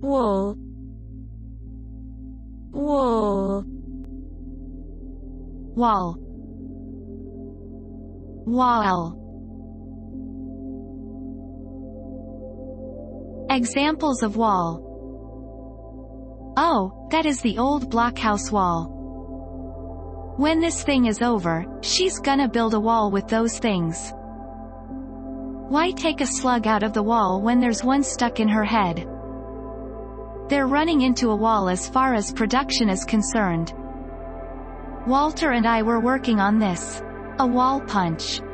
wool, wool. Wall, wall. Examples of wall. Oh, that is the old blockhouse wall. When this thing is over, she's gonna build a wall with those things. Why take a slug out of the wall when there's one stuck in her head? They're running into a wall as far as production is concerned. Walter and I were working on this. A wall punch.